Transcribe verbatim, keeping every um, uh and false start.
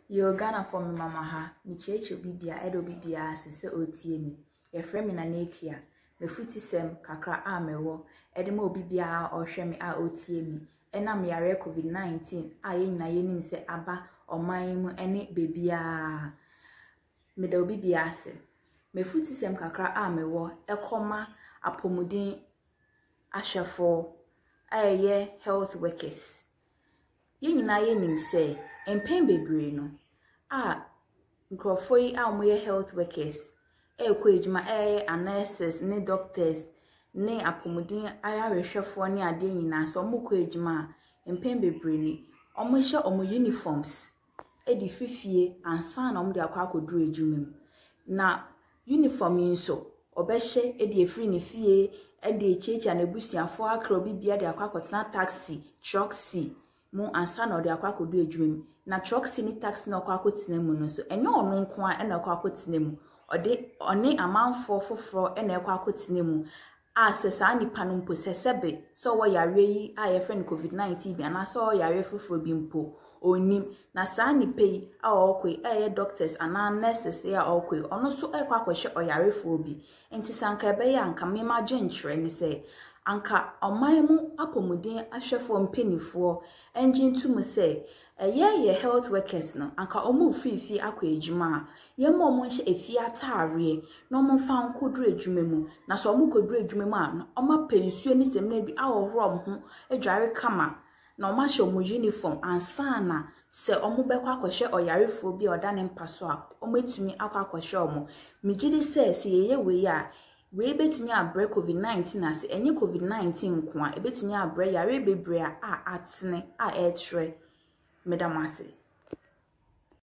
Yo Ghana for me mama ha, mi cheche bibia edo bibia ase se otie mi. Ye frɛ me na nekua. Me futi sem kakra a mewo, ede ma obibia a ohwe me a otie mi. Ena me yare covid nineteen a ye nyina ye nim se aba oman mu ene bebia. Me da obibia ase. Me futi sem kakra a mewo, ekoma apomudin ahwefo aye health workers. Ye nyina ye nim se empen bebre no a nkrofo yi a moye health workers e ko ejuma e nurses ne doctors ne apomudin ayarehwefo ne ade nyina so mo ko ejuma empen bebre ni omo hye omo uniforms e di fifie ansa na omo de akwa akoduru ejuma mu na uniform yin so obehye e di efri ne fie e di echecha na busuafo akra obi bia de akwa akotena taxi trucksi mu ansa na odi akwa kodu ejumem na trucksi ni taxi na akwa akotena mu no so enye ono nko a na akwa akotena mu odi oni amanfo foforo na akwa akotena mu a sesa nipa no mpo sesebe so wo yare yi a ye friend covid nineteen bi ana so yare foforo bi mpo onim na sa nipa yi a okwe a ye doctors ana nurses ya okwe ono so ekwa akwhye oyarefo bi enti sanka ebe ya anka mema gyenkyere ni se anka omanmu apomudin ahwefo mpenifo engine to mu se eye ye health workers no anka omu fifi akwa ejuma ye mo mo nhye efi atare no mo fa nkoduru ejuma mu na so mo koduru ejuma mu a oma pensuo ni semna bi awohoro mo ho edware kama na oma hye omo uniform ansana se omo bekwa akwhye oyarefo bi odane mpaso a omo etumi akwa akwhye omo migidi se se ye we a we betumi abre covid nineteen ase enye covid nineteen nko a ebetumi abre yare bebre a atene a etre medamase.